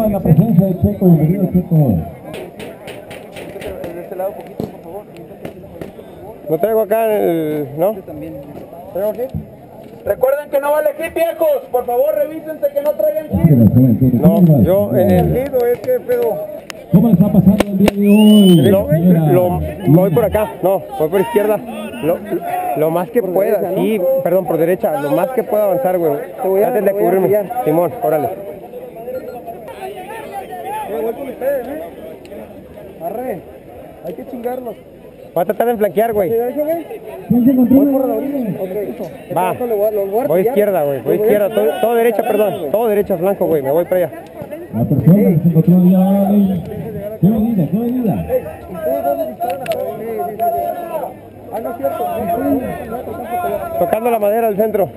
en la presencia de Checo, bienvenido Checo. De este lado poquito, por favor. Lo traigo acá en el... ¿no? ¿Traigo aquí? Recuerden que no vale hit, viejos. Por favor, revísense que no traigan hit. No, yo en el... Hit o es que pedo. ¿Cómo está pasando el día de hoy? Voy por acá, no, voy por izquierda. Lo más que pueda, derecha, ¿no? sí, perdón, por derecha, lo más que pueda avanzar, güey. Antes de cubrirme. Simón, órale. Voy con ustedes, Arre, hay que chingarlos. Voy a tratar de flanquear, güey. Voy por la orilla. Ok, Va, voy izquierda, güey, voy izquierda, todo derecha, perdón. Todo derecha, flanco, güey, me voy para allá. La persona que se encontró ya. ¡Qué venida, qué venida! ¿Ustedes dónde disparan acá? Ah, no es cierto. Tocando la madera al centro.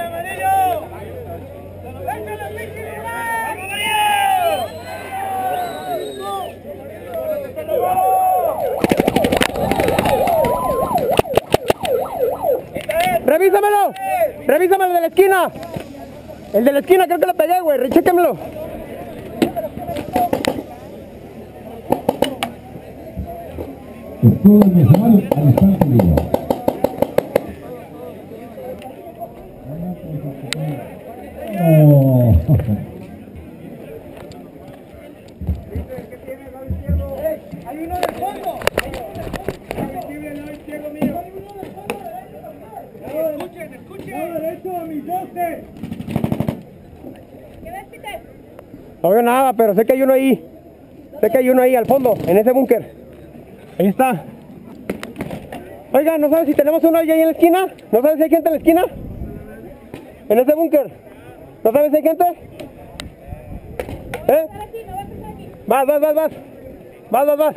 ¡Revísamelo! ¡Revísamelo el de la esquina! El de la esquina creo que le pegué, güey, rechéquemelo. Escudo nacional al instante libre. Oh. Hay uno del fondo. Visible el lado izquierdo mío. Escuchen. Lado derecho a mis 12. No veo nada, pero sé que hay uno ahí. Sé que hay uno ahí al fondo, en ese búnker. Ahí está. Oiga, ¿no sabes si tenemos uno ahí en la esquina? ¿No sabes si hay gente en la esquina? En ese búnker. ¿No sabes si hay gente? ¿Eh? Vas. Vas.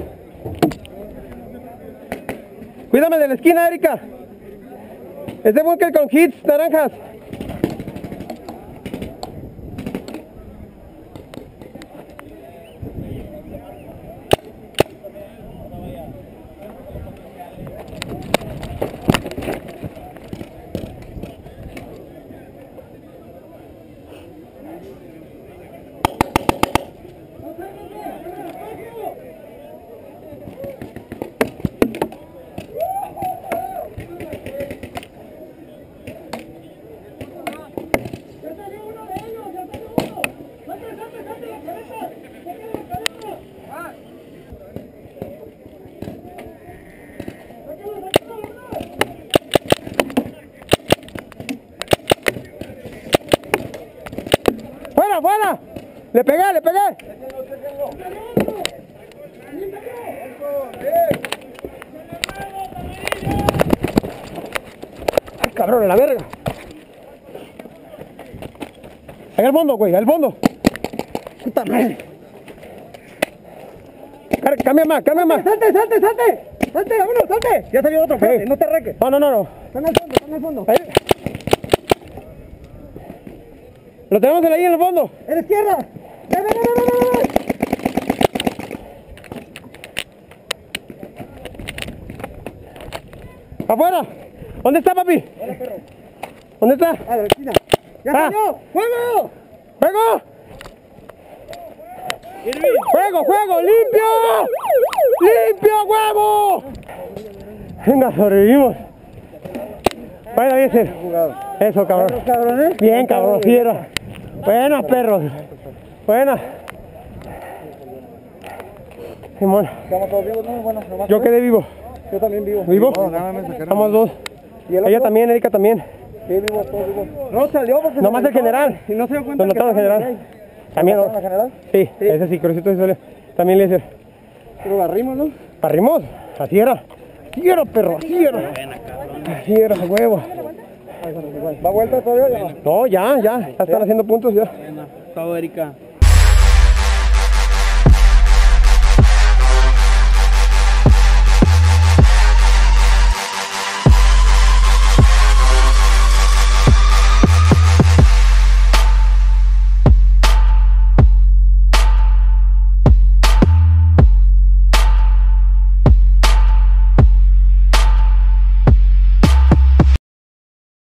Cuídame de la esquina, Erika. Ese búnker con hits naranjas. ¡Fuera! ¡Le pegué! ¡Ay, cabrón, a la verga! Ahí al fondo, güey, al fondo. ¡Puta madre! ¡Cambia más! ¡Salte! ¡Vámonos, salte! Ya salió otro, espérate, no te arranques. No. Están al fondo. Ahí. Lo tenemos ahí en el fondo. ¡En la izquierda! ¡Ve! ¡Afuera! ¿Dónde está, papi? Hola, perro. ¿Dónde está? A la esquina. ¡Ya salió! ¡Fuego! ¡Juego! ¡Limpio, huevo! Venga, sobrevivimos. Bueno, bien, sí. Eso, cabrón. Cabrones. Bien, cabrón, fiera. Buenas, perros. Buenas. Simón. Estamos todos vivos, ¿no? Bueno, nomás Yo quedé vivo. yo también vivo. ¿Vivo? No, nada me sacaron. Somos dos. ¿Y el otro? Ella también, Erika también. Sí, vivo, todos vivos. No salió porque... Nomás el general. Y no se dio cuenta Nos que notamos el estaba general. También. ¿Mataron al general? Sí, ese sí, Crucito sí salió. También le dice. Pero barrimos, ¿no? Parrimos. Así era. Así era, perro. Así era, huevo. ¿Va vuelta todavía o ya no? No, ya están haciendo puntos ya. Todo, Erika.